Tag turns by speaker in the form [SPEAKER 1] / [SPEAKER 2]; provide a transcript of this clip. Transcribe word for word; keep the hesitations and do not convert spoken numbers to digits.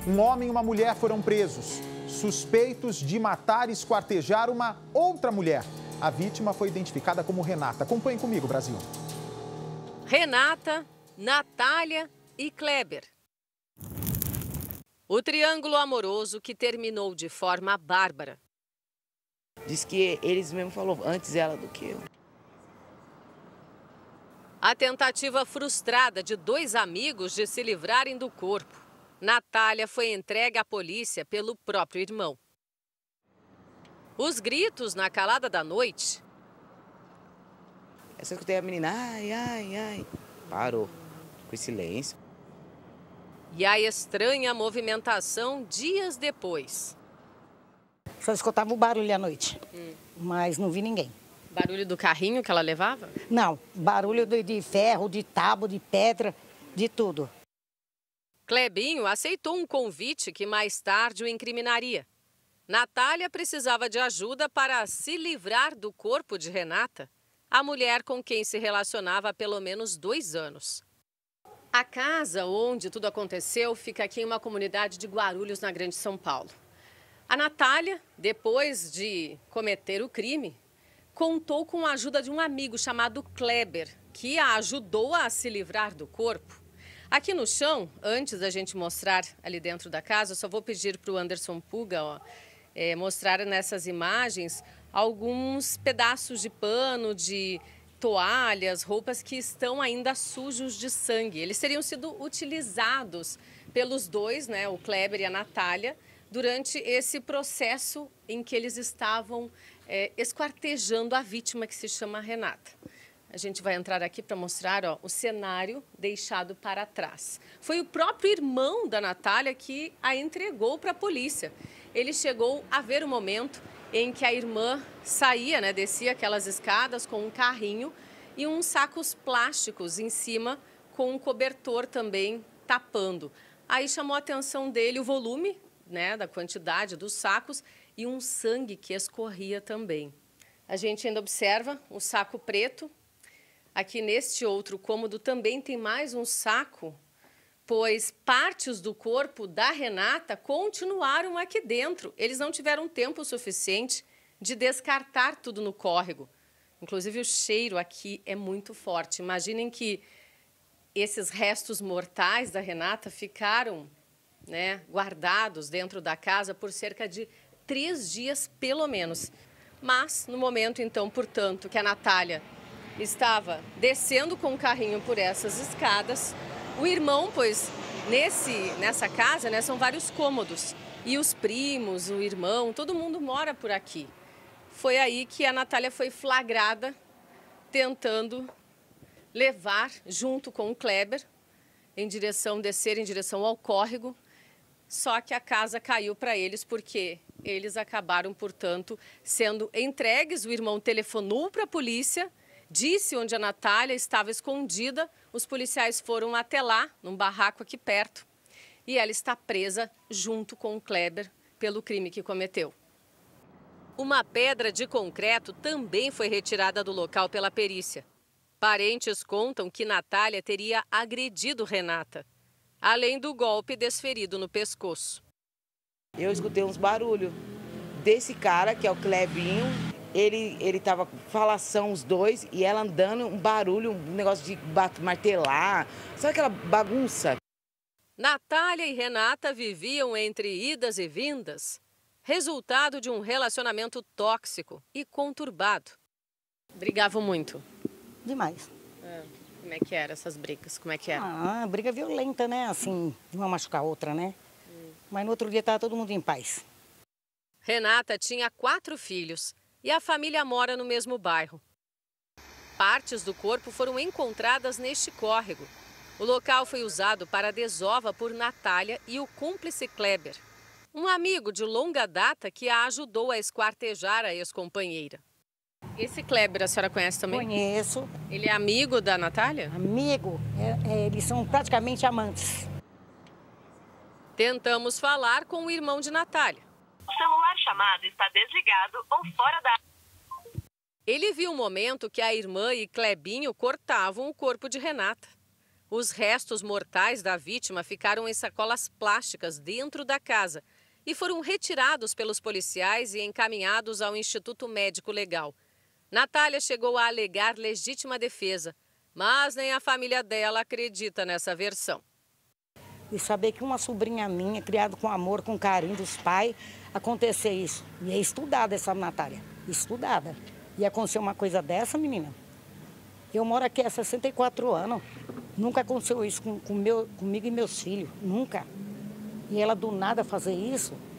[SPEAKER 1] Um homem e uma mulher foram presos, suspeitos de matar e esquartejar uma outra mulher. A vítima foi identificada como Renata. Acompanhe comigo, Brasil.
[SPEAKER 2] Renata, Natália e Kleber. O triângulo amoroso que terminou de forma bárbara.
[SPEAKER 3] Diz que eles mesmos falaram antes ela do que eu.
[SPEAKER 2] A tentativa frustrada de dois amigos de se livrarem do corpo. Natália foi entregue à polícia pelo próprio irmão. Os gritos na calada da noite.
[SPEAKER 3] Eu só escutei a menina, ai, ai, ai. Parou. Ficou em silêncio.
[SPEAKER 2] E a estranha movimentação dias depois.
[SPEAKER 4] Só escutava o barulho à noite, hum. mas não vi ninguém.
[SPEAKER 2] Barulho do carrinho que ela levava?
[SPEAKER 4] Não, barulho de, de ferro, de tábua, de pedra, de tudo.
[SPEAKER 2] Clebinho aceitou um convite que mais tarde o incriminaria. Natália precisava de ajuda para se livrar do corpo de Renata, a mulher com quem se relacionava há pelo menos dois anos. A casa onde tudo aconteceu fica aqui em uma comunidade de Guarulhos, na Grande São Paulo. A Natália, depois de cometer o crime, contou com a ajuda de um amigo chamado Kleber, que a ajudou a se livrar do corpo. Aqui no chão, antes da gente mostrar ali dentro da casa, eu só vou pedir para o Anderson Puga ó, é, mostrar nessas imagens alguns pedaços de pano, de toalhas, roupas que estão ainda sujos de sangue. Eles teriam sido utilizados pelos dois, né, o Kleber e a Natália, durante esse processo em que eles estavam é, esquartejando a vítima, que se chama Renata. A gente vai entrar aqui para mostrar ó, o cenário deixado para trás. Foi o próprio irmão da Natália que a entregou para a polícia. Ele chegou a ver o momento em que a irmã saía, né, descia aquelas escadas com um carrinho e uns sacos plásticos em cima com um cobertor também tapando. Aí chamou a atenção dele o volume, né, da quantidade dos sacos e um sangue que escorria também. A gente ainda observa o saco preto. Aqui neste outro cômodo também tem mais um saco, pois partes do corpo da Renata continuaram aqui dentro. Eles não tiveram tempo suficiente de descartar tudo no córrego. Inclusive o cheiro aqui é muito forte. Imaginem que esses restos mortais da Renata ficaram, né, guardados dentro da casa por cerca de três dias, pelo menos. Mas, no momento, então, portanto, que a Natália estava descendo com o carrinho por essas escadas, o irmão, pois nesse, nessa casa, né, são vários cômodos, e os primos, o irmão, todo mundo mora por aqui. Foi aí que a Natália foi flagrada tentando levar, junto com o Kleber, em direção, descer em direção ao córrego, só que a casa caiu para eles porque eles acabaram, portanto, sendo entregues. O irmão telefonou para a polícia, disse onde a Natália estava escondida. Os policiais foram até lá, num barraco aqui perto, e ela está presa junto com o Kleber pelo crime que cometeu. Uma pedra de concreto também foi retirada do local pela perícia. Parentes contam que Natália teria agredido Renata, além do golpe desferido no pescoço.
[SPEAKER 3] Eu escutei uns barulhos desse cara, que é o Clebinho. Ele ele tava com falação, os dois, e ela andando, um barulho, um negócio de martelar. Sabe aquela bagunça?
[SPEAKER 2] Natália e Renata viviam entre idas e vindas, resultado de um relacionamento tóxico e conturbado. Brigavam muito.
[SPEAKER 4] Demais.
[SPEAKER 2] É. Como é que eram essas brigas? Como é que era?
[SPEAKER 4] Ah, briga violenta, né? Assim, uma machucar a outra, né? Hum. Mas no outro dia estava todo mundo em paz.
[SPEAKER 2] Renata tinha quatro filhos e a família mora no mesmo bairro. Partes do corpo foram encontradas neste córrego. O local foi usado para a desova por Natália e o cúmplice Kleber, um amigo de longa data que a ajudou a esquartejar a ex-companheira. Esse Kleber a senhora conhece também?
[SPEAKER 4] Conheço.
[SPEAKER 2] Ele é amigo da Natália?
[SPEAKER 4] Amigo. É, é, eles são praticamente amantes.
[SPEAKER 2] Tentamos falar com o irmão de Natália.
[SPEAKER 5] O celular chamado está desligado ou fora da...
[SPEAKER 2] Ele viu o momento que a irmã e Clebinho cortavam o corpo de Renata. Os restos mortais da vítima ficaram em sacolas plásticas dentro da casa e foram retirados pelos policiais e encaminhados ao Instituto Médico Legal. Natália chegou a alegar legítima defesa, mas nem a família dela acredita nessa versão.
[SPEAKER 4] E saber que uma sobrinha minha, criada com amor, com carinho dos pais, acontecer isso. E é estudada essa Natália, estudada. E aconteceu uma coisa dessa, menina. Eu moro aqui há sessenta e quatro anos. Nunca aconteceu isso com, com meu, comigo e meus filhos, nunca. E ela do nada fazer isso,